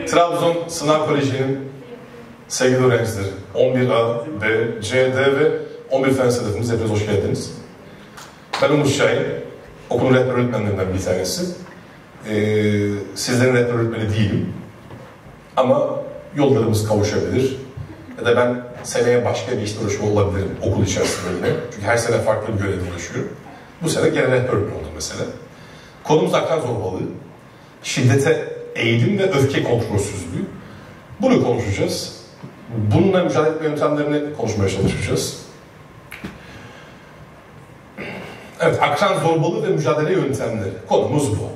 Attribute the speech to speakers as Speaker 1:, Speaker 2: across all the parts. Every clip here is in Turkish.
Speaker 1: Trabzon Sınav Koleji'nin sevgili öğrencileri, 11A, B, C, D ve 11 fen sınıfımız, hepiniz hoş geldiniz. Ben Umut Şahin, okulun rehber öğretmenlerinden bir tanesi. Sizlerin rehber öğretmeni değilim. Ama yollarımız kavuşabilir. Ya da ben seneye başka bir işte uğraşıyor olabilirim okul içerisinde yine. Çünkü her sene farklı bir görevle uğraşıyorum. Bu sene genel rehber öğretmen oldum mesela. Konumuz akran zorbalığı, şiddete eğilim ve öfke kontrolsüzlüğü. Bunu konuşacağız. Bununla mücadele etme yöntemlerini konuşmaya çalışacağız. Evet, akran zorbalığı ve mücadele yöntemleri. Konumuz bu.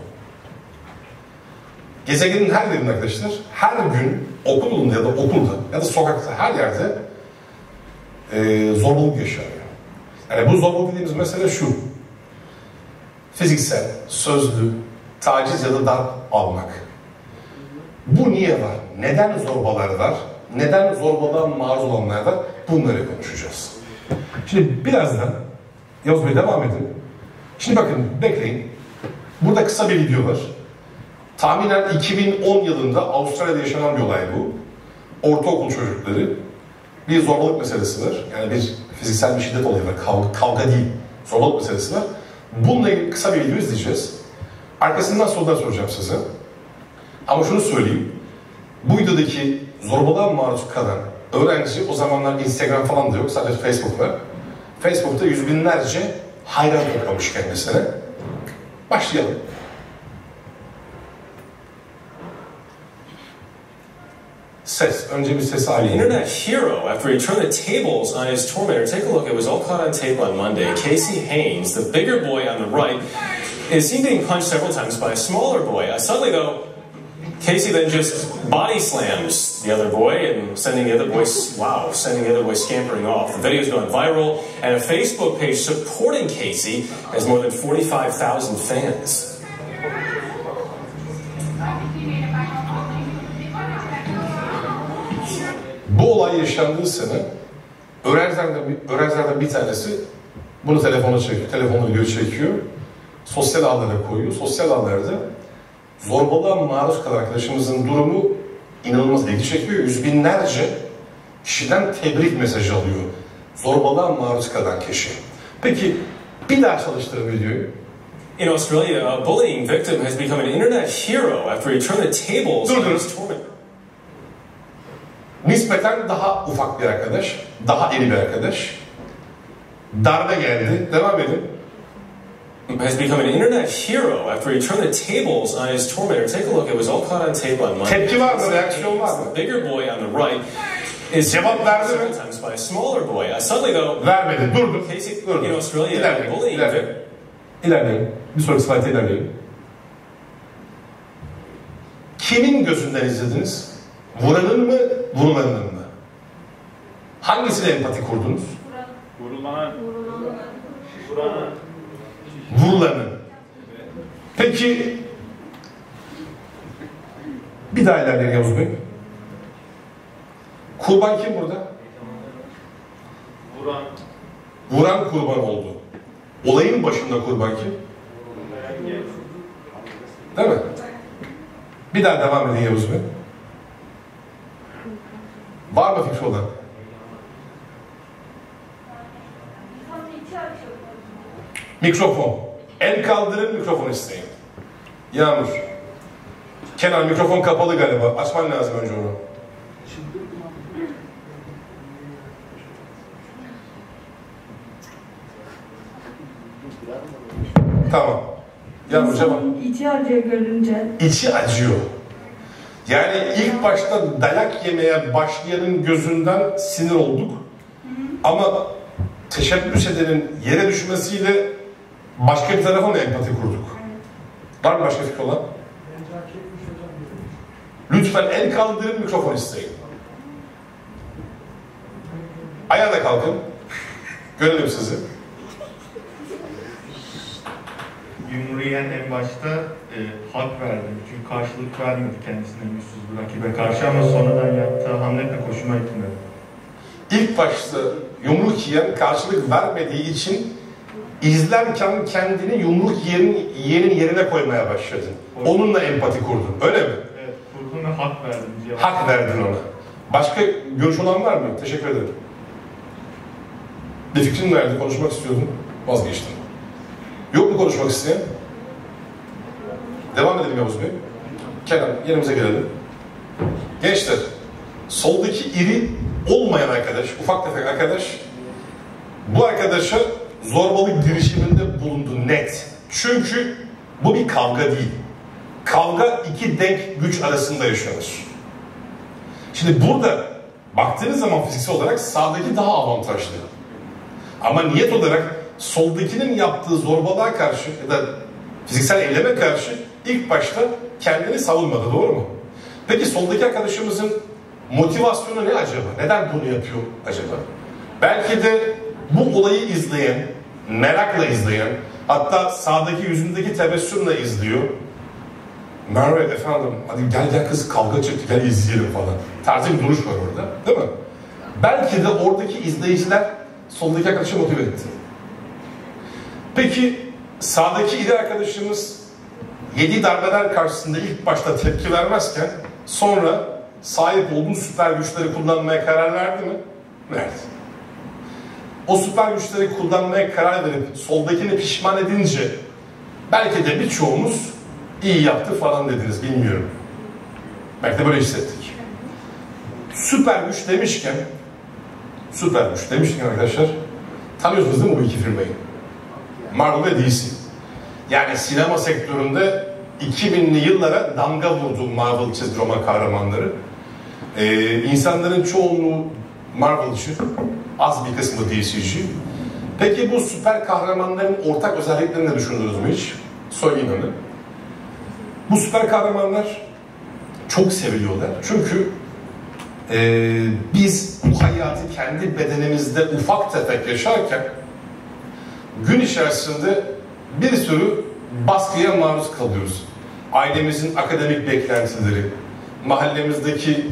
Speaker 1: Gezegenin her yerinde arkadaşlar, her gün okulunda ya da okulda ya da sokakta, her yerde zorbalık yaşanıyor. Yani bu zorbalık dediğimiz mesele şu. Fiziksel, sözlü, taciz ya da darp almak. Bu niye var? Neden zorbalar var? Neden zorbalığa maruz olanlar var? Bunları konuşacağız. Şimdi birazdan Yavuz Bey devam edin. Şimdi bakın, bekleyin. Burada kısa bir video var. Tahminen 2010 yılında Avustralya'da yaşanan bir olay bu. Ortaokul çocukları, bir zorbalık meselesi var. Yani bir fiziksel bir şiddet olayı var. Kavga değil, zorbalık meselesi var. Bununla ilgili kısa bir video izleyeceğiz. Arkasından sorular soracağım size. Ama şunu söyleyeyim. Bu videodaki zorbalığa maruz kalan öğrenci, o zamanlar Instagram falan da yok, sadece Facebook var. Facebook'ta yüz binlerce hayran toplamış kendisine. Başlayalım. Ses. Önce bir sesi alayım.
Speaker 2: Internet hero after he turned the tables on his tormentor. Take a look. It was all caught on tape on Monday. Casey Haynes, the bigger boy on the right, is seen being punched several times by a smaller boy. Suddenly, though, Casey then just body slams the other boy and sending the other boy scampering off. The video's gone viral, and a Facebook page supporting Casey has more than 45,000 fans.
Speaker 1: Bu olay yaşandığı sene öğrencilerden bir tanesi bunu telefonla video çekiyor, sosyal ağlara koyuyor. Sosyal ağlarda zorbalığa maruz kalan arkadaşımızın durumu inanılmaz ilgi çekiyor. Yüz binlerce kişiden tebrik mesajı alıyor zorbalığa maruz kalan kişi. Peki bir daha çalıştırın videoyu.
Speaker 2: In Australia, a bullying victim has become an internet hero after he turned the tables on his tormentor.
Speaker 1: Nispeten daha ufak bir arkadaş, daha iri bir arkadaş. Darbe geldi. Devam edin.
Speaker 2: Has become an internet hero after he turned the tables on his tormentor. Take a look. It was all caught on tape on Monday.
Speaker 1: Tepki var mı? Reaksiyon var mı?
Speaker 2: The bigger boy on the right is
Speaker 1: cevap verdi mi?
Speaker 2: Sometimes by a smaller boy. Suddenly though,
Speaker 1: vermedi. Durdu.
Speaker 2: Durdu. In Australia,
Speaker 1: İlerleyin. Bir sonraki slayta ilerleyin. Kimin gözünden izlediniz? Vuranın mı, vurulanın mı? Hangisine empati kurdunuz? Vurulanın. Peki, bir daha ilerleyin Yavuz Bey. Kurban kim burada? Vuran kurban oldu. Olayın başında kurban kim? Değil mi? Bir daha devam edin Yavuz Bey. Var mı fikri olan? Mikrofon. El kaldırın, mikrofon isteyin. Yağmur. Kenan, mikrofon kapalı galiba. Açman lazım önce onu. Tamam. Yağmur cevap.
Speaker 3: İçi acıyor görünce.
Speaker 1: İçi acıyor. Yani ilk başta dayak yemeye başlayanın gözünden sinir olduk. Ama teşebbüs edenin yere düşmesiyle başka bir tarafa mı empati kurduk? Var mı başka fikri olan? Lütfen el kaldırın, mikrofon isteyin. Ayağına kalkın. Görelim sizi.
Speaker 4: Yumruğu yiyen en başta hak verdi. Çünkü karşılık vermedi kendisine güçsüz bir rakibe karşı ama sonradan yaptığı hamletle hoşuma gitmedi.
Speaker 1: İlk başta yumruk yiyen karşılık vermediği için izlerken kendini yumruk yiyenin yerine koymaya başladın. Onunla empati kurdun. Öyle mi?
Speaker 4: Evet, kurdum okudum ve hak verdim.
Speaker 1: Hak verdin ona. Başka görüş olan var mı? Teşekkür ederim. Bir fikrin verdi, konuşmak istiyordum. Vazgeçtim. Yok mu konuşmak isteyen? Devam edelim Yavuz Bey. Kenan, yerimize gelelim. Gençler, soldaki iri olmayan arkadaş, ufak tefek arkadaş, bu arkadaşa zorbalık girişiminde bulundu net. Çünkü bu bir kavga değil. Kavga iki denk güç arasında yaşanır. Şimdi burada baktığınız zaman fiziksel olarak sağdaki daha avantajlı. Ama niyet olarak soldakinin yaptığı zorbalığa karşı ya da fiziksel eyleme karşı ilk başta kendini savunmadı, doğru mu? Peki soldaki arkadaşımızın motivasyonu ne acaba? Neden bunu yapıyor acaba? Belki de bu olayı izleyen, merakla izleyen, hatta sağdaki yüzündeki tebessümle izliyor. Merve efendim, hadi gel kız kavga çıktı, gel izleyelim falan. Tarzı bir duruş var orada, değil mi? Belki de oradaki izleyiciler soldaki arkadaşı motive etti. Peki sağdaki iri arkadaşımız yediği darbeler karşısında ilk başta tepki vermezken sonra sahip olduğu süper güçleri kullanmaya karar verdi mi? Verdi. O süper güçleri kullanmaya karar verip soldakini pişman edince belki de birçoğumuz iyi yaptı falan dediniz, bilmiyorum. Belki de böyle hissettik. Süper güç demişken arkadaşlar tanıyorsunuz değil mi bu iki firmayı? Marvel ve DC. Yani sinema sektöründe 2000'li yıllara damga vurdu Marvel çizgi roman kahramanları. İnsanların çoğunluğu Marvel'cı, az bir kısmı DC'ci. Peki bu süper kahramanların ortak özelliklerini düşündünüz mü hiç? Söyleyin onu. Bu süper kahramanlar çok seviliyorlar. Çünkü biz bu hayatı kendi bedenimizde ufak tefek yaşarken gün içerisinde bir sürü baskıya maruz kalıyoruz. Ailemizin akademik beklentileri, mahallemizdeki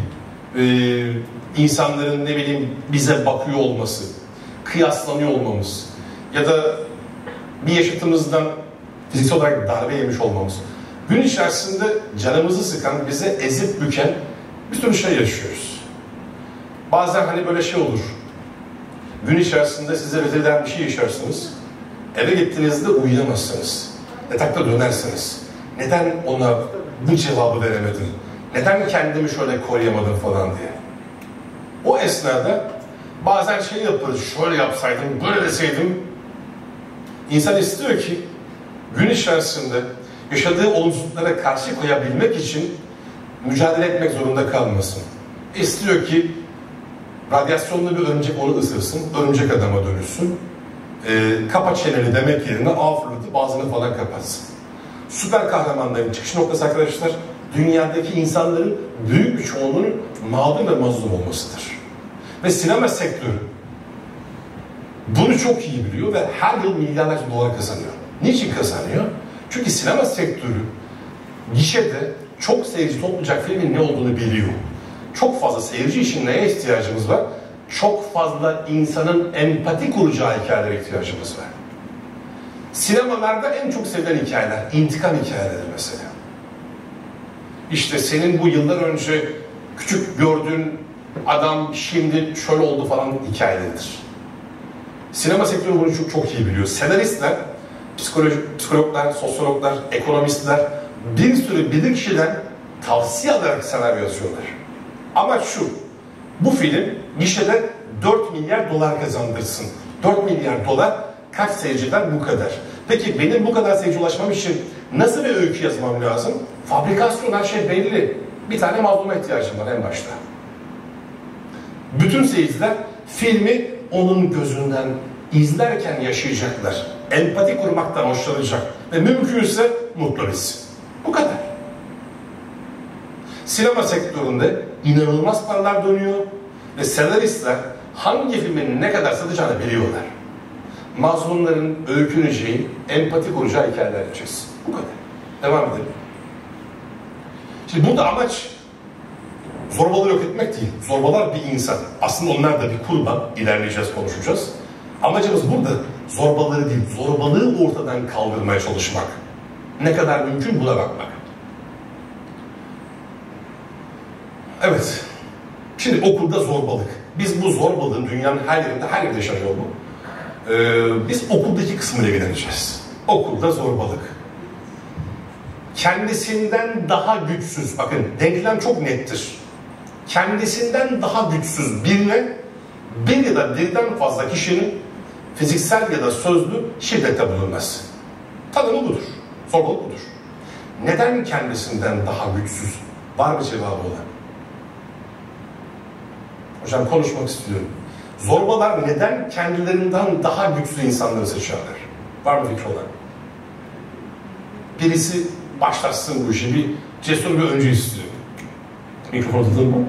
Speaker 1: insanların ne bileyim bize bakıyor olması, kıyaslanıyor olmamız ya da bir yaşıtımızdan fiziksel olarak darbe yemiş olmamız. Gün içerisinde canımızı sıkan, bize ezip büken bir sürü şey yaşıyoruz. Bazen hani böyle şey olur. Gün içerisinde size rezil eden bir şey yaşarsınız. Eve gittiğinizde uyuyamazsınız. Yatakta dönersiniz. Neden ona bu cevabı veremedim? Neden kendimi şöyle koruyamadım falan diye. O esnada bazen şey yaparız. Şöyle yapsaydım, böyle deseydim. İnsan istiyor ki gün içerisinde yaşadığı olumsuzluklara karşı koyabilmek için mücadele etmek zorunda kalmasın. İstiyor ki radyasyonlu bir örümcek onu ısırsın, örümcek adama dönüşsün. Kapa çeneni demek yerine fırlatıp ağzını falan kapatsın. Süper kahramanların çıkış noktası arkadaşlar, dünyadaki insanların büyük bir çoğunluğunun mağdur ve mazlum olmasıdır. Ve sinema sektörü bunu çok iyi biliyor ve her yıl milyarlarca dolar kazanıyor. Niçin kazanıyor? Çünkü sinema sektörü gişede çok seyirci toplayacak filmin ne olduğunu biliyor. Çok fazla seyirci için neye ihtiyacımız var? Çok fazla insanın empati kuracağı hikayelere ihtiyacımız var. Sinemalarda en çok sevilen hikayeler, intikam hikayeleri mesela. İşte senin bu yıllar önce küçük gördüğün adam şimdi şöyle oldu falan hikayeleridir. Sinema sektörü bunu çok iyi biliyor. Senaristler, psikologlar, sosyologlar, ekonomistler bir sürü bilim kişiden tavsiye alarak senaryo yazıyorlar. Amaç şu, bu film gişede 4 milyar dolar kazandırsın. 4 milyar dolar kaç seyirciden bu kadar. Peki benim bu kadar seyirci ulaşmam için nasıl bir öykü yazmam lazım? Fabrikasyon her şey belli. Bir tane mazluma ihtiyacım var en başta. Bütün seyirciler filmi onun gözünden izlerken yaşayacaklar. Empati kurmaktan hoşlanacak. Ve mümkünse mutlu bitsin. Bu kadar. Sinema sektöründe inanılmaz paralar dönüyor ve senaristler hangi filmin ne kadar satacağını biliyorlar. Mazlumların öyküneceği, empati kuracağı hikayeler yapacağız. Bu kadar. Devam edelim. Şimdi burada amaç zorbalığı yok etmek değil. Zorbalar bir insan. Aslında onlar da bir kurban. İlerleyeceğiz, konuşacağız. Amacımız burada zorbalığı değil, zorbalığı ortadan kaldırmaya çalışmak. Ne kadar mümkün buna bakmak. Evet. Şimdi okulda zorbalık. Biz bu zorbalığın dünyanın her yerde yaşanıyor bu. Biz okuldaki kısmıyla ilgileneceğiz. Okulda zorbalık. Kendisinden daha güçsüz, bakın denklem çok nettir. Kendisinden daha güçsüz birine bir ya da birden fazla kişinin fiziksel ya da sözlü şiddette bulunmaz. Tanımı budur. Zorbalık budur. Neden kendisinden daha güçsüz? Var mı cevabı olan? Hocam konuşmak istiyorum. Zorbalar neden kendilerinden daha güçlü insanları seçerler? Var mı fikri olan? Birisi başlatsın bu işi. Bir cesur bir öncü istiyor. Mikrofon tutulur mu?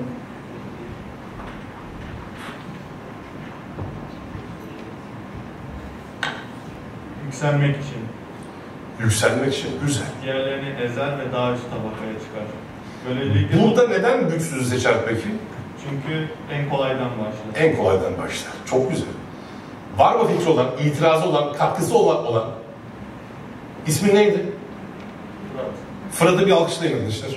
Speaker 4: Yükselmek için.
Speaker 1: Yükselmek için. Güzel.
Speaker 4: Diğerlerini ezer ve daha üst tabakaya çıkar. Böylelikle
Speaker 1: Burada neden güçsüzü seçer peki?
Speaker 4: çünkü en kolaydan başlar.
Speaker 1: En kolaydan başlar. Çok güzel. Var mı fikri olan, itirazı olan, katkısı olan? İsmi neydi? Fırat'ı bir alkışlayın arkadaşlar.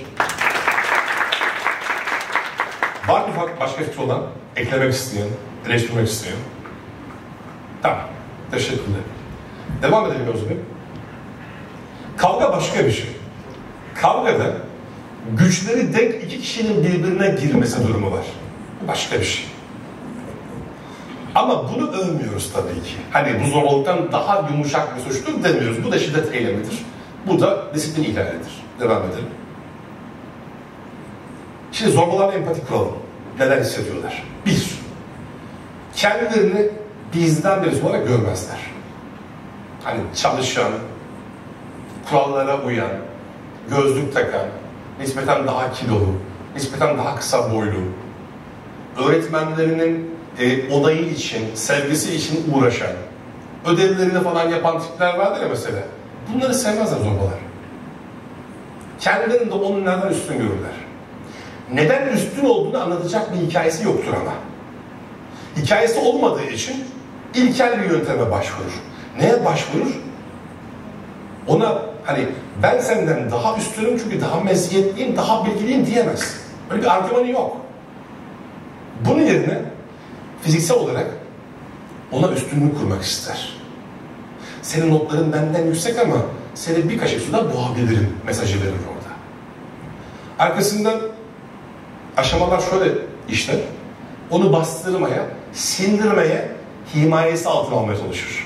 Speaker 1: Var mı başka fikri olan, eklemek isteyen, eleştirmek isteyen? Tamam. Teşekkürler. Devam edelim o zaman. Kavga başka bir şey. Kavgada güçleri denk iki kişinin birbirine girmesi durumu var. Başka bir şey. Ama bunu övmüyoruz tabii ki. Hani bu zorbalıktan daha yumuşak bir suçtur demiyoruz. Bu da şiddet eylemidir. Bu da disiplin ihlalidir. Devam edelim. Şimdi zorbalarla empati kuralım. Neler hissediyorlar? Bir, kendilerini bizden birisi olarak görmezler. Hani çalışan, kurallara uyan, gözlük takan, nispeten daha kilolu, nispeten daha kısa boylu, öğretmenlerinin onayı için, sevgisi için uğraşan, ödevlerini falan yapan tipler vardır ya mesela. Bunları sevmezler zorbalar. Kendilerini de onlardan üstün görürler. Neden üstün olduğunu anlatacak bir hikayesi yoktur ama. Hikayesi olmadığı için ilkel bir yönteme başvurur. Neye başvurur? Ona hani ben senden daha üstünüm çünkü daha meziyetliyim, daha bilgiliyim diyemez. Öyle bir argümanı yok. Bunun yerine fiziksel olarak ona üstünlük kurmak ister. Senin notların benden yüksek ama seni bir kaşık suda boğabilirim mesajı verir orada. Arkasından aşamalar şöyle işler. Onu bastırmaya, sindirmeye, himayesi altına almaya çalışır.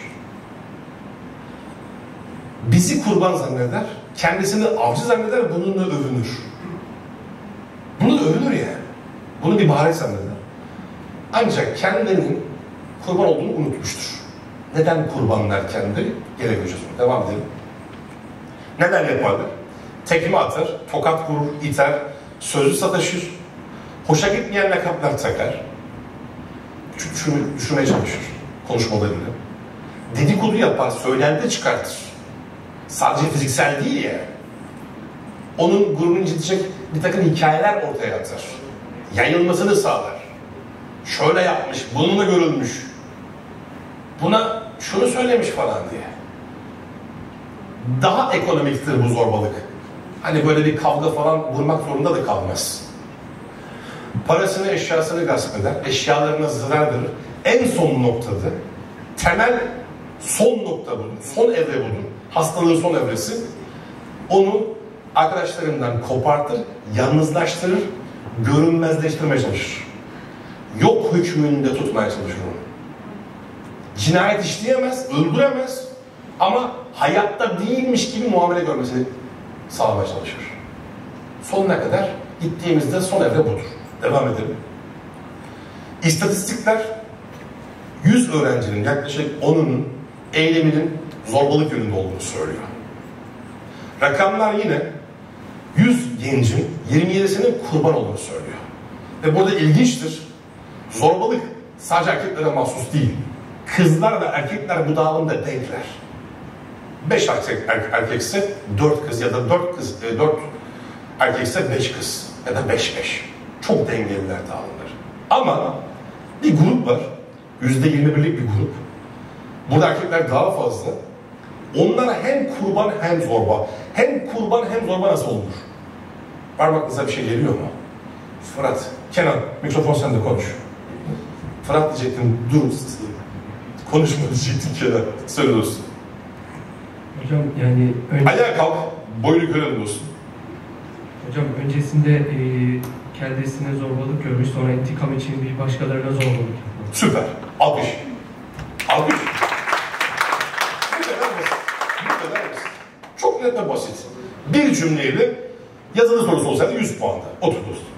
Speaker 1: Bizi kurban zanneder, kendisini avcı zanneder, bununla övünür. Bunu da övünür yani. Bunu bir maharet zanneder. Ancak kendilerinin kurban olduğunu unutmuştur. Neden kurbanlar kendileri? Gene göreceğiz onu. Devam edelim. Neden yaparlar? Tekme atar, tokat vurur, iter, sözlü sataşır, hoşa gitmeyen lakaplar takar, düşürmeye çalışır konuşmalarıyla. Dedikodu yapar, söylenti çıkartır. Sadece fiziksel değil yani. Onun gururunu incitecek bir takım hikayeler ortaya atar. Yayılmasını sağlar. Şöyle yapmış, bununla görülmüş. Buna şunu söylemiş falan diye. Daha ekonomiktir bu zorbalık. Hani böyle bir kavga falan vurmak zorunda da kalmaz. Parasını, eşyasını gasp eder, eşyalarına zarar verir. En son noktada, temel son nokta budur, son evre budur. Hastalığın son evresi. Onu arkadaşlarından kopartır, yalnızlaştırır, görünmezleştirmeye çalışır. Yok hükmünde tutmaya çalışır onu. Cinayet işleyemez, öldüremez ama hayatta değilmiş gibi muamele görmesini sağlamaya çalışır. Sonuna kadar gittiğimizde son evre budur. Devam edelim. İstatistikler 100 öğrencinin yaklaşık 10'unun eyleminin zorbalık yönünde olduğunu söylüyor. Rakamlar yine 100 gencin 27'sinin kurban olduğunu söylüyor. Ve burada ilginçtir. Zorbalık sadece erkeklere mahsus değil. Kızlar ve erkekler bu dağılımda denkler. 5 erkekse 4 kız ya da 4 erkekse 5 kız ya da 5-5. Çok dengeliler dağılımlar. Ama bir grup var. %21'lik bir grup. Burada erkekler daha fazla. Onlara hem kurban hem zorba. Hem kurban hem zorba nasıl olur? Var mı aklınıza bir şey geliyor mu? Fırat, Kenan, mikrofon sende konuş. Fırat diyecektim, dur. Konuşma diyecektin Kenan. Söyle dostum.
Speaker 5: Hocam yani...
Speaker 1: Ayağa kalk, boynu görelim dostum.
Speaker 5: Hocam öncesinde kendisine zorbalık görmüş, sonra intikam için bir başkalarına zorbalık yapmış.
Speaker 1: Süper, alkış. Alkış. Bu kadar basit. Bu kadar basit. Çok net ve basit. Bir cümleyle yazılı sorusu olsaydı 100 puanda. Otur dostum.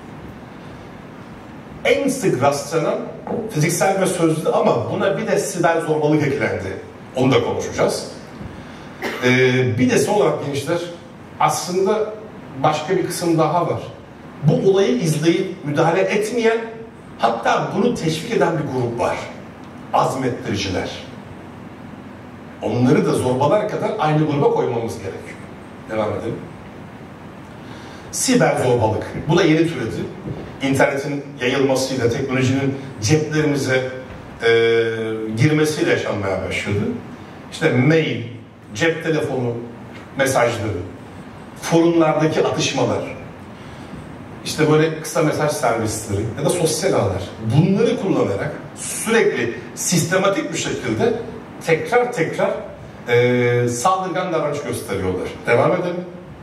Speaker 1: En sık rastlanan fiziksel ve sözlü ama buna bir de siber zorbalık eklendi. Onu da konuşacağız. Bir de son olarak gençler, aslında başka bir kısım daha var. Bu olayı izleyip müdahale etmeyen, hatta bunu teşvik eden bir grup var. Azmettiriciler. Onları da zorbalar kadar aynı gruba koymamız gerekiyor. Devam edelim. Siber zorbalık. Bu da yeni türedi. İnternetin yayılmasıyla, teknolojinin ceplerimize girmesiyle yaşanmaya başladı. İşte mail, cep telefonu mesajları, forumlardaki atışmalar, işte böyle kısa mesaj servisleri ya da sosyal ağlar. Bunları kullanarak sürekli sistematik bir şekilde tekrar saldırgan davranış gösteriyorlar. Devam edelim.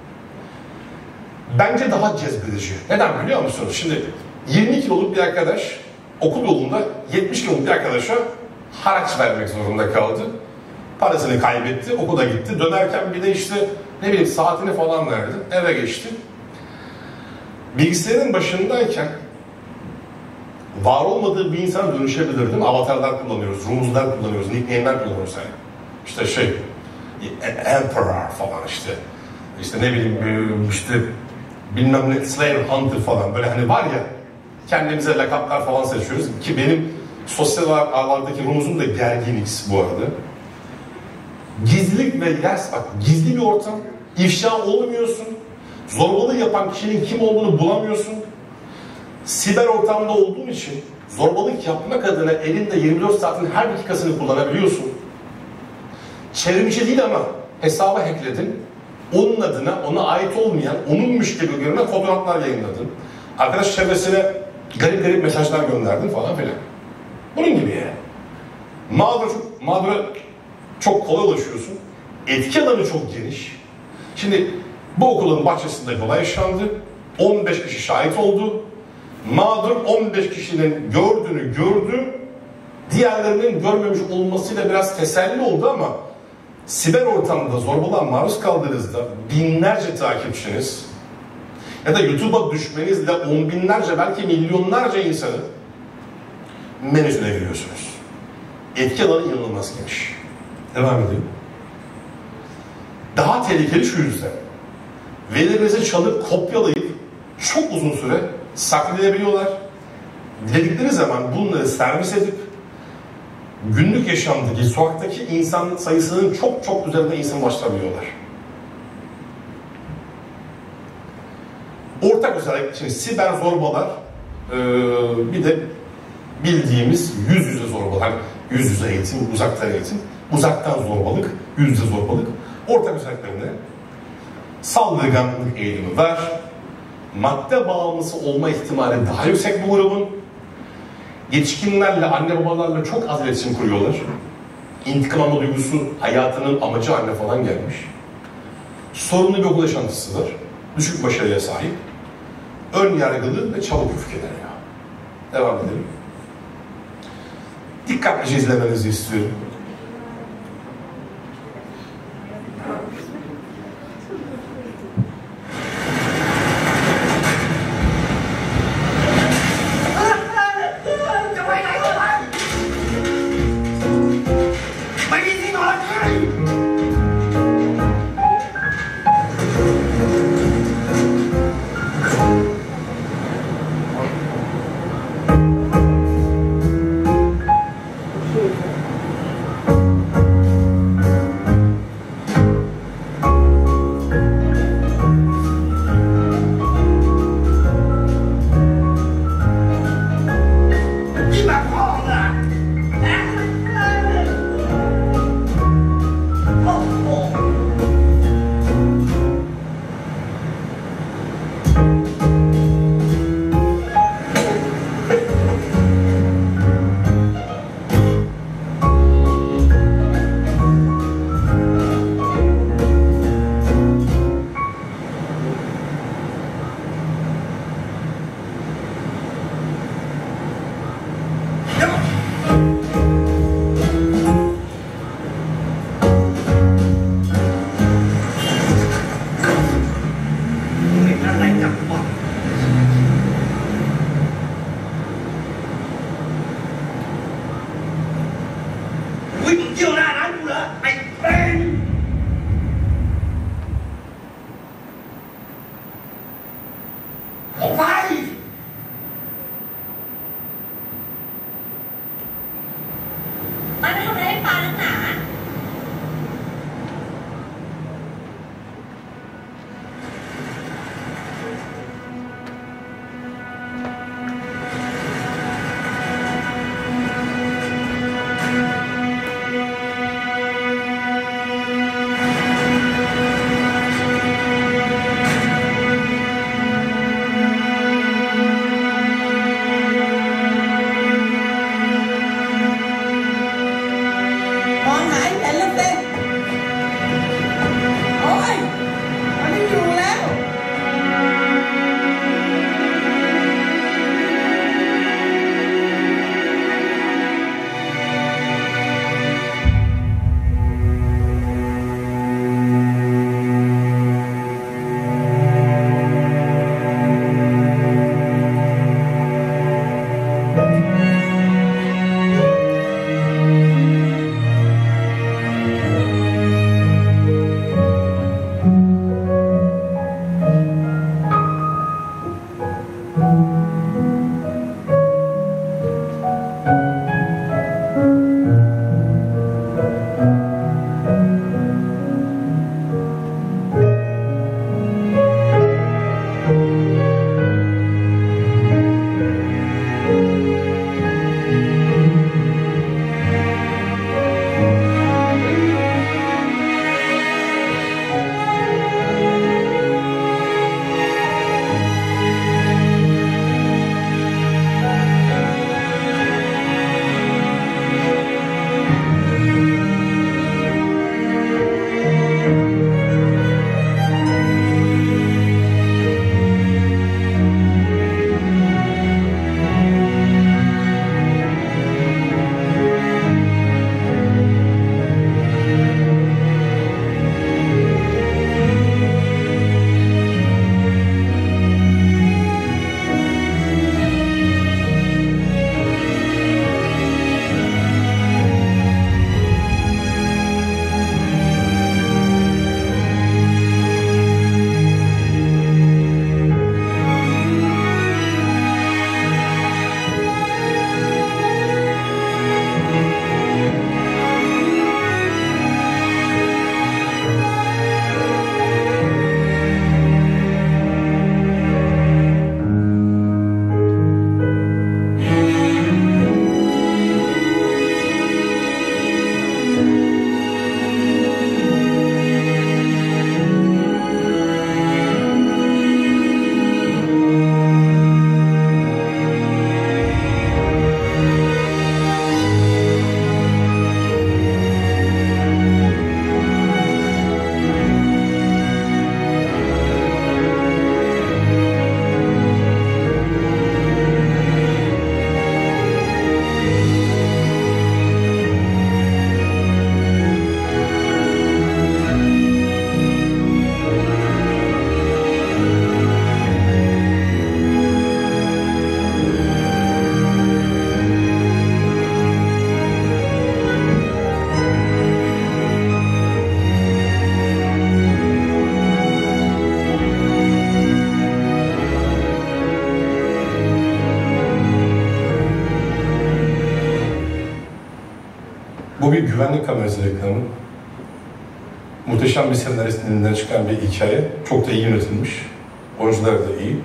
Speaker 1: Bence daha cezbedici. Neden biliyor musunuz? Şimdi 20 kiloluk bir arkadaş okul yolunda 70 kiloluk bir arkadaşa haraç vermek zorunda kaldı. Parasını kaybetti, okula gitti. Dönerken bir de işte ne bileyim saatini falan verdi. Eve geçti. Bilgisayarın başındayken var olmadığı bir insana dönüşebilir değil mi? Avatarlar kullanıyoruz, rumuzlar kullanıyoruz, nickname'ler kullanıyoruz yani. İşte Emperor falan işte. İşte ne bileyim işte bilmem ne Slayer Hunter falan böyle hani var ya kendimize lakaplar falan seçiyoruz ki benim sosyal ağlardaki rumuzum da Gergin X bu arada. Gizlilik ve bak gizli bir ortam, ifşa olmuyorsun, zorbalığı yapan kişinin kim olduğunu bulamıyorsun. Siber ortamda olduğun için zorbalık yapmak adına elinde 24 saatin her dakikasını kullanabiliyorsun. Çevrimiçi değil ama hesabı hackledin. Onun adına ona ait olmayan, onunmuş gibi görünen fotoğraflar yayınladın. Arkadaş çevresine garip mesajlar gönderdin falan filan. Bunun gibi yani. Mağdura çok kolay ulaşıyorsun. Etki alanı çok geniş. Şimdi bu okulun bahçesinde olay yaşandı. 15 kişi şahit oldu. Mağdur 15 kişinin gördüğünü gördü. Diğerlerinin görmemiş olmasıyla biraz teselli oldu ama siber ortamda zorbalığa maruz kaldığınızda binlerce takipçiniz ya da YouTube'a düşmenizle on binlerce belki milyonlarca insanın menüsüne giriyorsunuz. Etki alanı inanılmaz geniş. Devam edelim. Daha tehlikeli şu yüzden. Verilerinizi çalıp kopyalayıp çok uzun süre saklayabiliyorlar. Diledikleri zaman bunları servis edip günlük yaşamdaki, sokaktaki insan sayısının çok üzerinde insan başlayabiliyorlar. Ortak özellik, şimdi siber zorbalar bir de bildiğimiz yüz yüze zorbalar. Hani yüz yüze eğitim, uzaktan eğitim, uzaktan zorbalık, yüz yüze zorbalık. Ortak özelliklerinde saldırganlık eğilimi var. Madde bağımlısı olma ihtimali daha yüksek bu grubun. Yetişkinlerle, anne babalarla çok az iletişim kuruyorlar. İntikam alma duygusu hayatının amacı haline falan gelmiş. Sorunlu bir okul yaşantısı var. Düşük başarıya sahip. Ön yargılı ve çabuk öfkeleniyor. Devam edelim. Dikkatlice izlemenizi istiyorum. Bu bir güvenlik kamerası reklamı. Muhteşem bir senaristin elinden çıkan bir hikaye. Çok da iyi yönetilmiş. Oyuncular da iyi.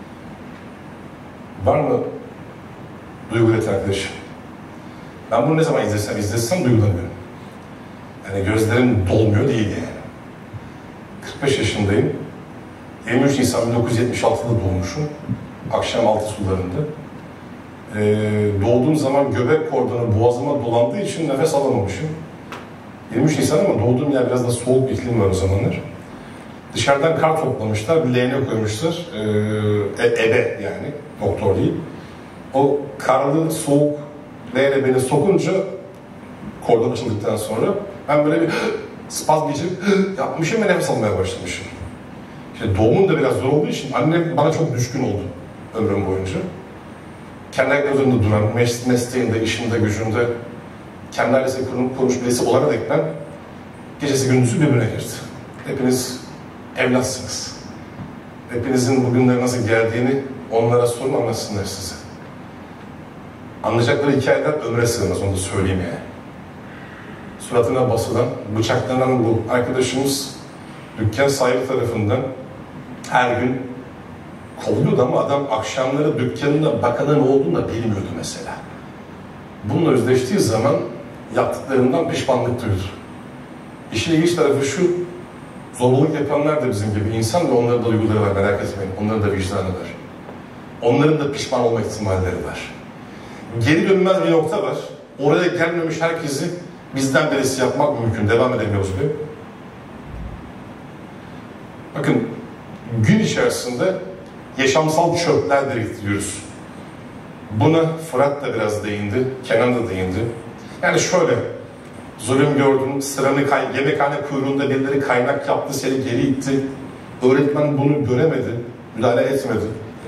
Speaker 1: Var mı duygu üreten arkadaşım? Ben bunu ne zaman izlesem duygulanıyorum. Yani gözlerim dolmuyor değil yani. 45 yaşındayım. 23 Nisan 1976'da doğmuşum. Akşam 6 sularında. Doğduğum zaman göbek kordonu boğazıma dolandığı için nefes alamamışım. 23 Nisan ama doğduğum yer biraz da soğuk bir iklim var o zamanlar. Dışarıdan kar toplamışlar, bir leğene koymuşlar. Ebe yani, doktor değil. O karlı, soğuk leğene beni sokunca, kordon açıldıktan sonra ben böyle bir spazm geçirip yapmışım ve nefes almaya başlamışım. İşte doğumum da biraz zor olduğu için annem bana çok düşkün oldu ömrüm boyunca. Kendi ayakları üzerinde duran, mesleğinde, işinde, gücünde, kendi ailesiyle kurmuş birisi olarak ben gecesi gündüzü birbirine girdi. Hepiniz evlatsınız. Hepinizin bugünlere nasıl geldiğini onlara sorun, anlatsınlar size. Anlayacakları hikayeler ömre sığmaz, onu da söyleyeyim yani. Suratına basılan, bıçaklanan bu arkadaşımız dükkan sahibi tarafından her gün kovuluyordu ama adam akşamları dükkanında bakanın olduğunu da bilmiyordu mesela. Bununla özleştiği zaman yaptıklarından pişmanlık duydu. İşin ilginç tarafı şu, zorbalık yapanlar da bizim gibi insan ve onların da duyguları var, merak etmeyin. Onların da vicdanı var. Onların da pişman olma ihtimalleri var. Geri dönmez bir nokta var. Oraya gelmemiş herkesi bizden birisi yapmak mümkün. Devam edemiyoruz diyor. Bakın, gün içerisinde yaşamsal çöpler biriktiriyoruz. Buna Fırat da biraz değindi, Kenan da değindi. Yani şöyle, zulüm gördün, sıranı yemekhane kuyruğunda birileri kaynak yaptı, seni geri itti. Öğretmen bunu göremedi, müdahale etmedi.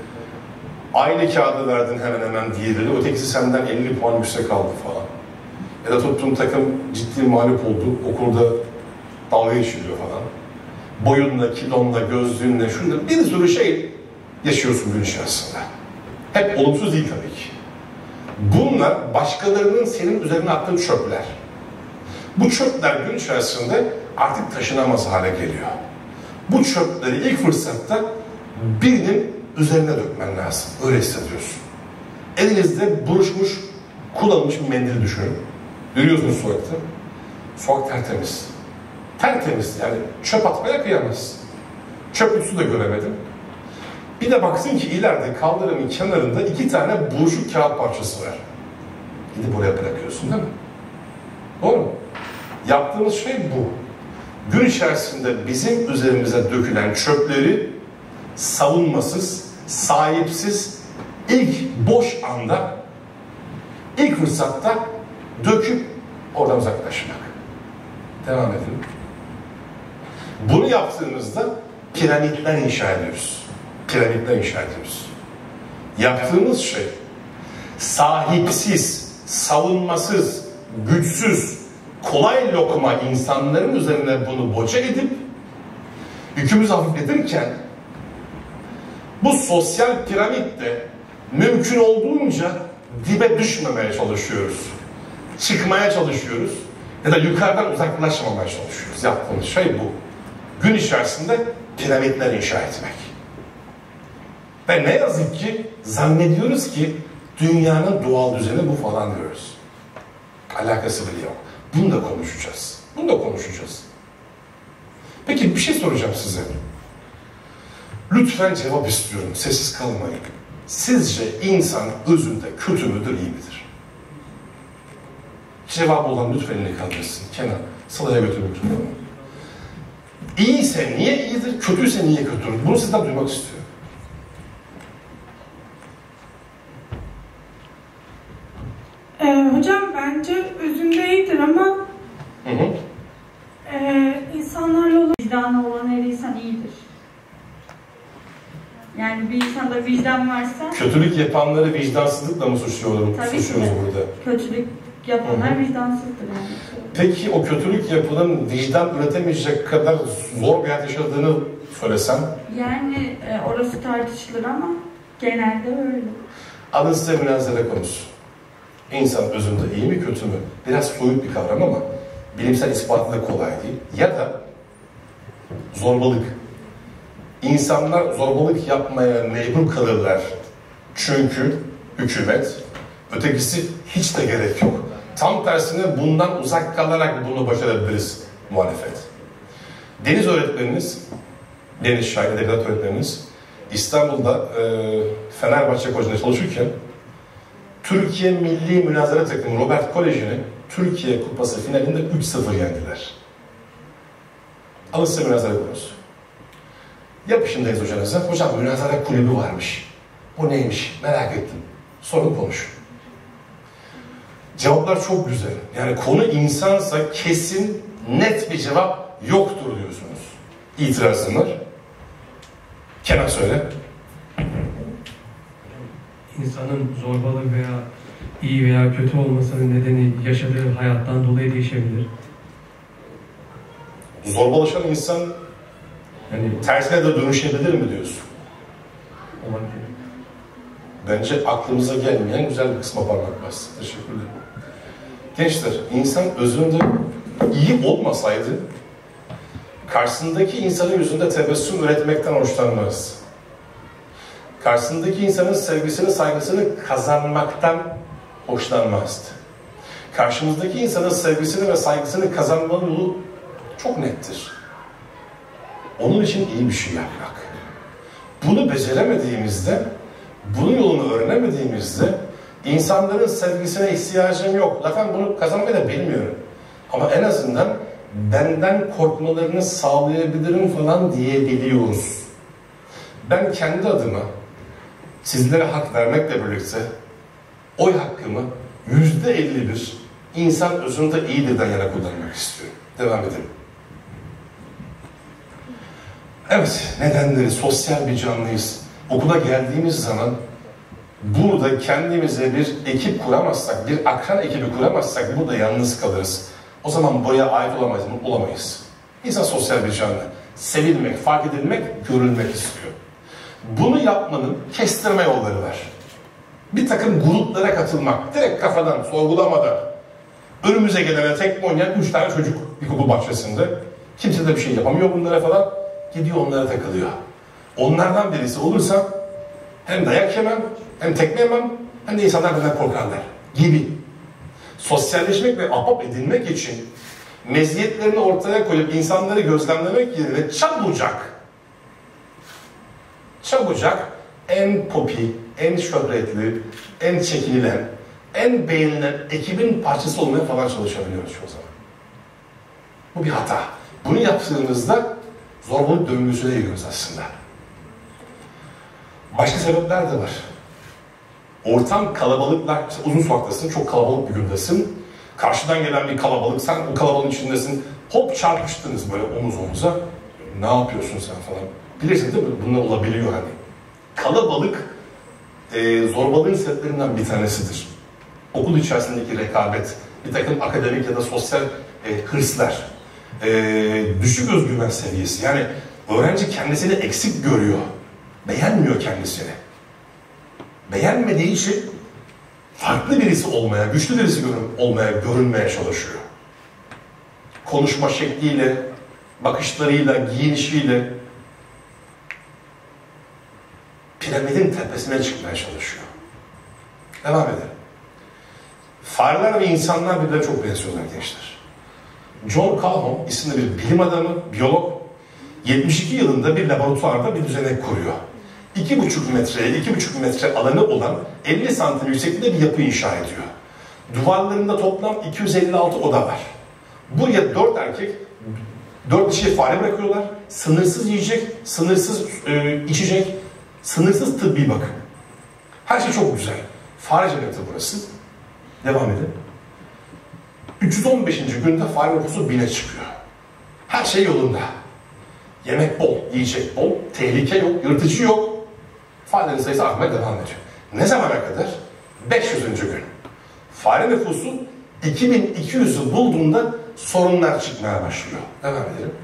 Speaker 1: Aynı kağıdı verdin hemen hemen diğerini, ötekisi senden 50 puan yüksek aldı falan. Ya da tuttuğun takım ciddi mağlup oldu, okulda dalga geçiliyor falan. Boyunla, kilonla, gözlüğünle, şunda bir sürü şey yaşıyorsun gün içerisinde. Hep olumsuz değil tabii ki. Bunlar başkalarının senin üzerine attığın çöpler. Bu çöpler gün içerisinde artık taşınamaz hale geliyor. Bu çöpleri ilk fırsatta birinin üzerine dökmen lazım. Öyle hissediyorsun. Elinizde buruşmuş, kullanılmış bir mendil düşünün. Yürüyorsunuz sokakta. Sokak tertemiz. Tertemiz yani çöp atmaya kıyamazsın. Çöp kutusu da göremedim. Bir de baksın ki ileride kaldırımın kenarında 2 tane buruşuk kağıt parçası var. Gidip oraya bırakıyorsun değil mi? Doğru mu? Yaptığımız şey bu. Gün içerisinde bizim üzerimize dökülen çöpleri savunmasız, sahipsiz, ilk boş anda, ilk fırsatta döküp oradan uzaklaşmak. Devam edelim. Bunu yaptığımızda piramitler inşa ediyoruz. Piramitler inşa ediyoruz. Yaptığımız şey sahipsiz, savunmasız, güçsüz, kolay lokma insanların üzerine bunu boca edip yükümüzü hafifletirken bu sosyal piramitte mümkün olduğunca dibe düşmemeye çalışıyoruz. Çıkmaya çalışıyoruz ya da yukarıdan uzaklaşmamaya çalışıyoruz. Yaptığımız şey bu. Gün içerisinde piramitler inşa etmek. Ve ne yazık ki zannediyoruz ki dünyanın doğal düzeni bu falan diyoruz. Alakası bile yok. Bunu da konuşacağız. Bunu da konuşacağız. Peki bir şey soracağım size. Lütfen cevap istiyorum. Sessiz kalmayın. Sizce insan özünde kötü müdür, iyi midir? Cevabı olan lütfen elini kaldırsın. Kenan, Sıla'ya götürmek lütfen. İyiyse niye iyidir, kötüyse niye kötüdür? Bunu sizden duymak istiyorum.
Speaker 3: Hocam bence özünde iyidir ama insanlarla olan vicdanı olan her insan iyidir. Yani bir insanda vicdan varsa...
Speaker 1: Kötülük yapanları vicdansızlıkla mı suçluyoruz burada?
Speaker 3: Kötülük yapanlar vicdansızdır yani.
Speaker 1: Peki o kötülük yapılan vicdan üretemeyecek kadar zor bir hayat yaşadığını söylesem?
Speaker 3: Yani orası tartışılır ama genelde öyle.
Speaker 1: Alın size münazara konusu. İnsan özünde iyi mi kötü mü? Biraz soyut bir kavram ama bilimsel ispatı da kolay değil. Ya da zorbalık. İnsanlar zorbalık yapmaya mecbur kalırlar. Çünkü hükümet, ötekisi hiç de gerek yok. Tam tersine bundan uzak kalarak bunu başarabiliriz muhalefet. Deniz öğretmeniniz, Deniz Şahin Edebiyat öğretmeniniz İstanbul'da Fenerbahçe Koleji'nde çalışırken Türkiye Milli Münazara Takımı Robert Koleji'ni Türkiye Kupası finalinde 3-0 yendiler. Alın size münazara konusu. Yapışın Deniz hocanıza. Hocam münazara kulübü varmış. O neymiş? Merak ettim. Sorun konuşun. Cevaplar çok güzel. Yani konu insansa kesin, net bir cevap yoktur diyorsunuz. İtirazım var. Kenan söyle.
Speaker 5: İnsanın zorbalığı veya iyi veya kötü olmasının nedeni yaşadığı hayattan dolayı değişebilir.
Speaker 1: Zorbalaşan insan
Speaker 5: Yani
Speaker 1: tersine de dönüşebilir mi diyorsun?
Speaker 5: olabilir.
Speaker 1: Bence aklımıza gelmeyen güzel bir kısma parmak bastı. Teşekkürler. Gençler, insan özünde iyi olmasaydı karşısındaki insanın yüzünde tebessüm üretmekten hoşlanmaz. Karşısındaki insanın sevgisini, saygısını kazanmaktan hoşlanmazdı. Karşımızdaki insanın sevgisini ve saygısını kazanmanın yolu çok nettir. Onun için iyi bir şey yapmak. Bunu beceremediğimizde, bunun yolunu öğrenemediğimizde insanların sevgisine ihtiyacım yok. Zaten bunu kazanmayı da bilmiyorum. Ama en azından benden korkmalarını sağlayabilirim falan diyebiliyoruz. Ben kendi adıma sizlere hak vermekle birlikte oy hakkımı %51 insan özünde iyidirden yana kullanmak istiyorum. Devam edelim. Evet, nedenleri sosyal bir canlıyız. Okula geldiğimiz zaman burada kendimize bir ekip kuramazsak, bir akran ekibi kuramazsak burada yalnız kalırız. O zaman buraya ait olamayız. İnsan sosyal bir canlı. Sevilmek, fark edilmek, görülmek istiyor. Bunu yapmanın kestirme yolları var. Bir takım gruplara katılmak, direkt kafadan, sorgulamadan, önümüze gelene tekme oynayan 3 tane çocuk ilkokul bahçesinde. Kimse de bir şey yapamıyor bunlara falan. Gidiyor onlara takılıyor. Onlardan birisi olursa hem dayak yemem, hem tekme yemem, hem de insanlar benden korkarlar gibi. Sosyalleşmek ve ahbap edinmek için meziyetlerini ortaya koyup insanları gözlemlemek yerine çabucak en popi, en şöhretli, en çekilen, en beğenilen ekibin parçası olmaya falan çalışabiliyoruz şu zaman. Bu bir hata. Bunu yaptığımızda zorbalık döngüsüne giriyoruz aslında. Başka sebepler de var. Ortam kalabalıklar, uzun sokaktasın, çok kalabalık bir gündesin. Karşıdan gelen bir kalabalık, sen o kalabalığın içindesin. Hop çarpıştınız böyle omuz omuza. Ne yapıyorsun sen falan. Bilirsin değil mi? Bunlar olabiliyor hani. Kalabalık zorbalığın sebeplerinden bir tanesidir. Okul içerisindeki rekabet, bir takım akademik ya da sosyal hırslar, düşük özgüven seviyesi. Yani öğrenci kendisini eksik görüyor. Beğenmiyor kendisini. Beğenmediği için farklı birisi olmaya, güçlü birisi olmaya, görünmeye çalışıyor. Konuşma şekliyle, bakışlarıyla, giyinişiyle piramidin tepesine çıkmaya çalışıyor. Devam edelim. Fareler ve insanlar birbirine çok benziyorlar gençler. John Calhoun isimli bir bilim adamı, biyolog, 72 yılında bir laboratuvarda bir düzenek kuruyor. 2,5 metre alanı olan 50 santim yüksekliğinde bir yapı inşa ediyor. Duvarlarında toplam 256 oda var. Buraya 4 erkek, 4 dişi fare bırakıyorlar. Sınırsız yiyecek, sınırsız içecek, sınırsız tıbbi bakım. Her şey çok güzel. Fare cenneti burası. Devam edelim. 315. günde fare nüfusu 1000'e çıkıyor. Her şey yolunda. Yemek bol, yiyecek bol, tehlike yok, yırtıcı yok. Farelerin sayısı artmaya devam ediyor. Ne zamana kadar? 500. gün. Fare nüfusu 2200'ü bulduğunda sorunlar çıkmaya başlıyor. Devam edelim.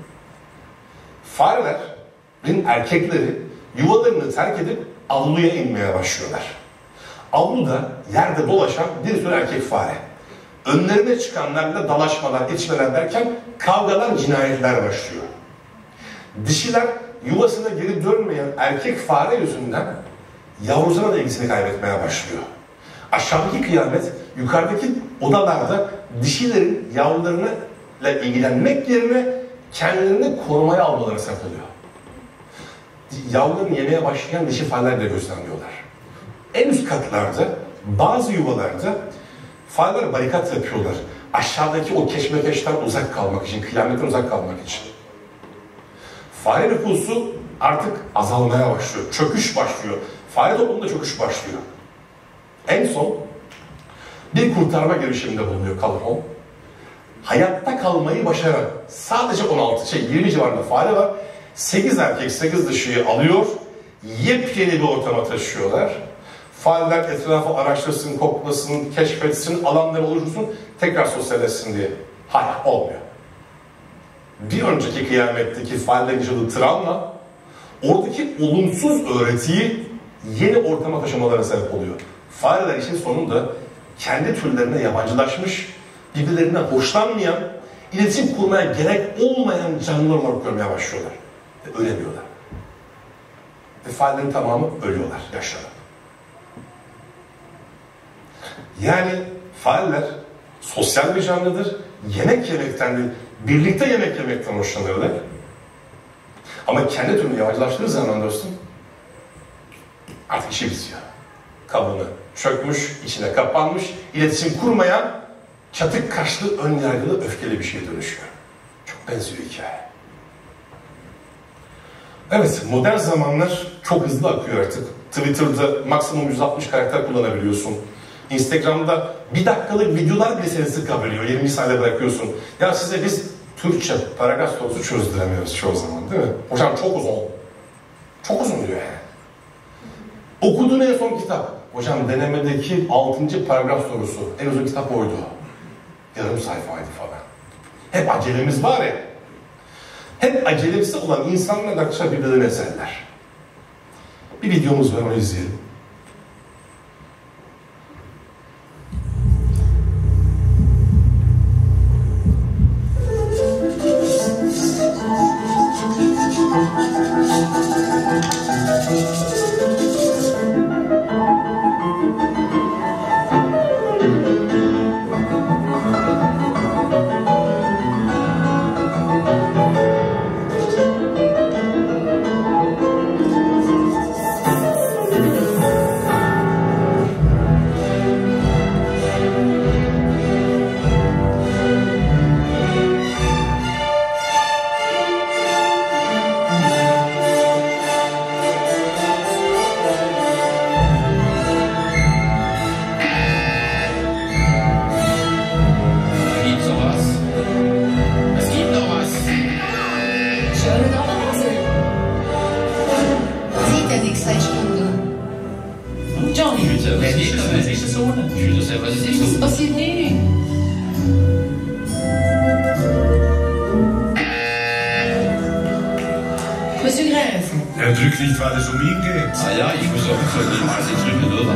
Speaker 1: Farelerin erkekleri yuvalarını terk edip avluya inmeye başlıyorlar. Avluda yerde dolaşan bir sürü erkek fare. Önlerine çıkanlarla dalaşmalar, içmeler derken kavgalar, cinayetler başlıyor. Dişiler yuvasına geri dönmeyen erkek fare yüzünden yavrusuna da ilgisini kaybetmeye başlıyor. Aşağıdaki kıyamet yukarıdaki odalarda dişilerin yavrularıyla ilgilenmek yerine kendilerini korumaya almaları sebep oluyor. Yavrularını yemeye başlayan dişi fareler de gözlemliyorlar. En üst katlarda bazı yuvalarda fareler barikat yapıyorlar. Aşağıdaki o keşmekeşten uzak kalmak için, kıyametten uzak kalmak için. Fare nüfusu artık azalmaya başlıyor. Çöküş başlıyor. Fare toplumunda çöküş başlıyor. En son bir kurtarma girişiminde bulunuyor Calhoun. Hayatta kalmayı başaran sadece 20 civarında fare var. 8 erkek 8 dişiyi alıyor. Yepyeni bir ortama taşıyorlar. Fareler etrafı araştırsın, koklasın, keşfetsin, alanları oluştursun, tekrar sosyalleşsin diye. Hayır, olmuyor. Bir önceki kıyametteki farelerin yaşadığı travma, oradaki olumsuz öğretiyi yeni ortama taşımalarına sebep oluyor. Fareler işin sonunda kendi türlerine yabancılaşmış, birbirlerinden hoşlanmayan, iletişim kurmaya gerek olmayan canlılar olarak görmeye başlıyorlar. Ve ölemiyorlar. Ve farelerin tamamı ölüyorlar, yaşlanıp. Yani fareler sosyal bir canlıdır. Yemek yemekten değil, birlikte yemek yemekten hoşlanırlar. Ama kendi türünü yabancılaştığı zaman dostum, artık işi bitiyor. Kabuğunu çökmüş, içine kapanmış, iletişim kurmayan, çatık kaşlı, ön yargılı, öfkeli bir şeye dönüşüyor. Çok benziyor hikaye. Evet, modern zamanlar çok hızlı akıyor artık. Twitter'da maksimum 160 karakter kullanabiliyorsun. Instagram'da 1 dakikalık videolar bile seni sıkabiliyor. 20 saniye bırakıyorsun. Ya size biz Türkçe paragraf sorusu çözdüremiyoruz çoğu zaman, değil mi? Hocam çok uzun. Çok uzun diyor yani. Okuduğun en son kitap. Hocam denemedeki 6. paragraf sorusu. En uzun kitap oydu. Yarım sayfaydı falan. Hep acelemiz var ya. Hep acelesi olan insanlar arkadaşlar birbirlerini ezerler. Bir videomuz var, onu izleyelim.
Speaker 6: Er drückt nicht, weil es ihn geht.
Speaker 7: Ah ja, ich muss auch niemals drücken, oder?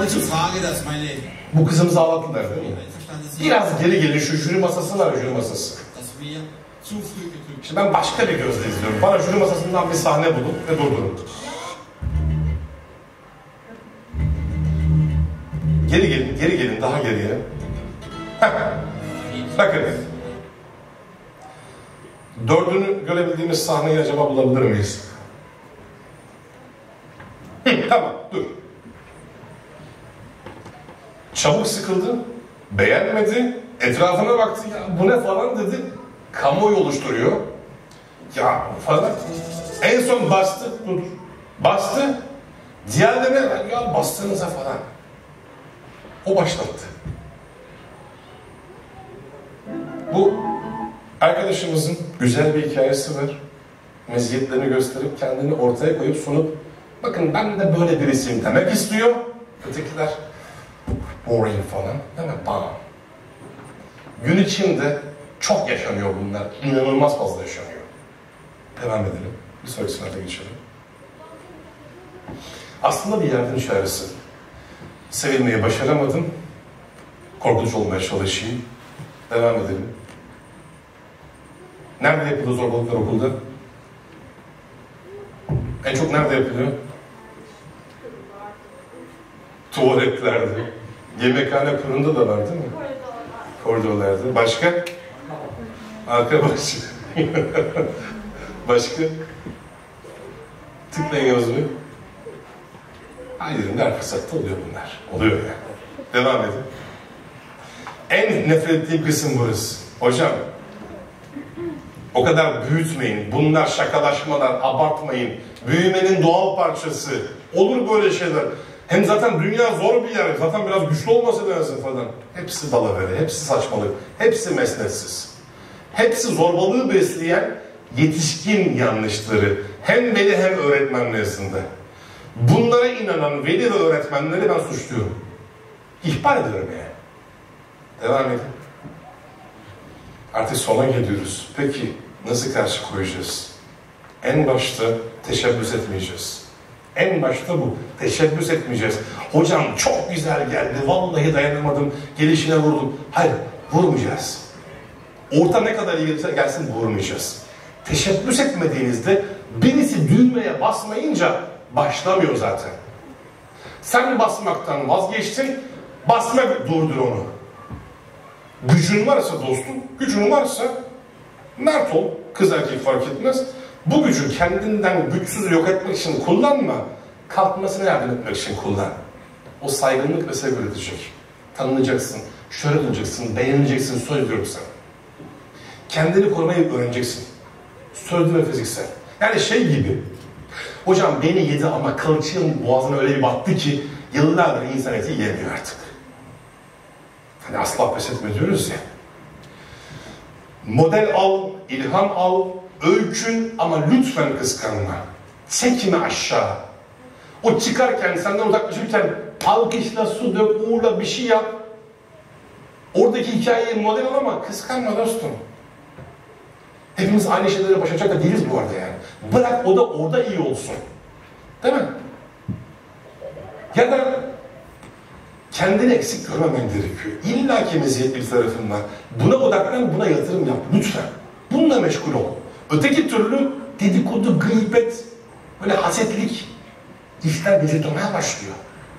Speaker 6: Grund zur Frage, dass meine
Speaker 1: Bu kızımızı ağlattılar değil mi?
Speaker 6: einverstanden sind,
Speaker 1: Biraz geri gelin, şu jüri masası var, jüri masası.
Speaker 6: dass wir zu früh gedrückt
Speaker 1: Şimdi ben başka bir gözle izliyorum. Bana jüri masasından bir sahne bulun ve durdurun. Geri gelin, geri gelin, daha geriye. Heh. Bakın. Dördünü görebildiğimiz sahneyi acaba bulabilir miyiz? Tamam, dur. Çabuk sıkıldı, beğenmedi, etrafına baktı, ya bu ne falan dedi, kamuoyu oluşturuyor. Ya falan. En son bastı, dur. Bastı, diğerlerine ya bastığınıza falan. O başlattı. Bu arkadaşımızın güzel bir hikayesi var. Meziyetlerini gösterip kendini ortaya koyup sunup bakın ben de böyle birisiyim demek istiyor. Ötekiler boring falan. Değil mi? Bam. Gün içinde çok yaşanıyor bunlar. İnanılmaz fazla yaşanıyor. Devam edelim. Bir sonraki sınıfa geçelim. Aslında bir yardım çağrısı. Sevilmeyi başaramadım. Korkunç olmaya çalışayım. Devam edelim. Nerede yapılıyor zorbalıklar okulda? En çok nerede yapılıyor? Tuvaletlerde. Yemekhane kurunda da var değil mi? Koridorlarda. Başka? Arka bahçe. Başka? Tıklayın Yavuz Bey. Hayır, her fırsatta oluyor bunlar. Oluyor yani. Devam edin. En nefret ettiğim kısım burası. Hocam, o kadar büyütmeyin. Bunlar şakalaşmalar, abartmayın. Büyümenin doğal parçası. Olur böyle şeyler. Hem zaten dünya zor bir yer. Zaten biraz güçlü olması lazım falan. Hepsi dalavere, hepsi saçmalık, hepsi mesnetsiz. Hepsi zorbalığı besleyen yetişkin yanlışları. Hem veli hem öğretmen nezdinde. Bunlara inanan veli ve öğretmenleri ben suçluyorum. İhbar ediyorum yani. Devam edin. Artık sona geliyoruz. Peki nasıl karşı koyacağız? En başta teşebbüs etmeyeceğiz. En başta bu. Teşebbüs etmeyeceğiz. Hocam çok güzel geldi. Vallahi dayanamadım. Gelişine vurdum. Hayır, vurmayacağız. Orta ne kadar iyi gelsin vurmayacağız. Teşebbüs etmediğinizde birisi düğmeye basmayınca başlamıyor zaten. Sen basmaktan vazgeçtin. Basma durdur onu. Gücün varsa dostum, gücün varsa mert ol, kız erkek fark etmez. Bu gücü kendinden güçsüz yok etmek için kullanma, kalkmasına yardım etmek için kullan. O saygınlık ve sevgi üretecek. Tanınacaksın, şöyle olacaksın, beğenileceksin, söz ediyorum sana. Kendini korumayı öğreneceksin. Sözlü ve fiziksel. Yani şey gibi, hocam beni yedi ama kılçığın boğazına öyle bir battı ki yıllardır insan eti yiyemiyor artık. Hani asla pes etme diyoruz ya. Model al, ilham al, öykün ama lütfen kıskanma. Çekme aşağı. O çıkarken, senden uzaklaşırken alkışla, su dök, uğurla bir şey yap. Oradaki hikayeyi model al ama kıskanma dostum. Hepimiz aynı şeylere başlayacak da değiliz bu arada yani. Bırak o da orada iyi olsun. Değil mi? Ya da kendini eksik görmemen gerekiyor. İlla ki meziyetli bir tarafın var. Buna odaklan, buna yatırım yap. Lütfen. Bununla meşgul ol. Öteki türlü dedikodu, gıybet, böyle hasetlik işler geciktirmeye başlıyor.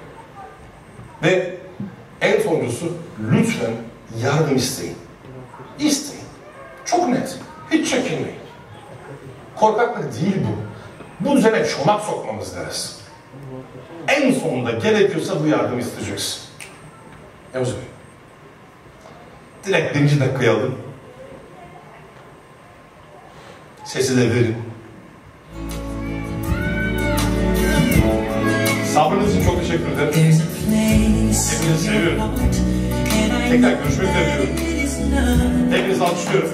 Speaker 1: Ve en sonuncusu lütfen yardım isteyin. İsteyin. Çok net. Hiç çekinmeyin. Korkaklık değil bu. Bu düzene çomak sokmamız lazım. En sonunda gerekiyorsa bu yardımı isteyeceksin. Yavuz Bey. Direkt 1. dakikayı alın. Sesi de verin. Sabrınız için çok teşekkür ederim. Hepinizi seviyorum. Tekrar görüşmek üzere diyorum. Hepinizi alkışlıyorum.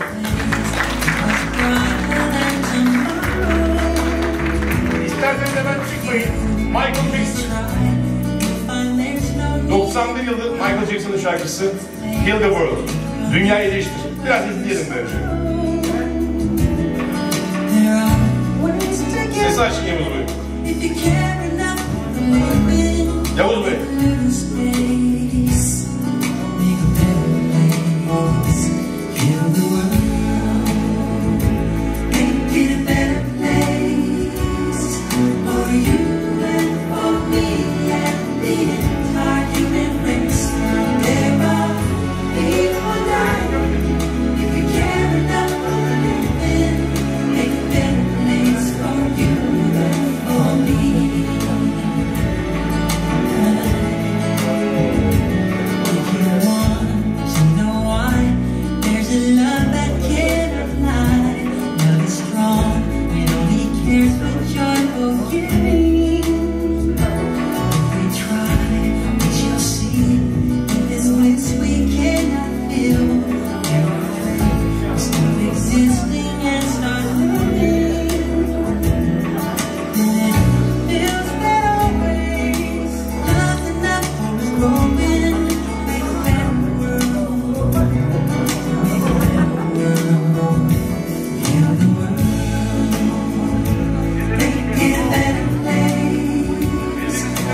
Speaker 1: İsterseniz hemen çıkmayın. Michael Jackson. 91 yıldır Michael Jackson'ın şarkısı Heal the World. Dünyayı değiştir. Biraz izleyelim bence. Sesi açın Yavuz Bey. Yavuz Bey.
Speaker 8: stay.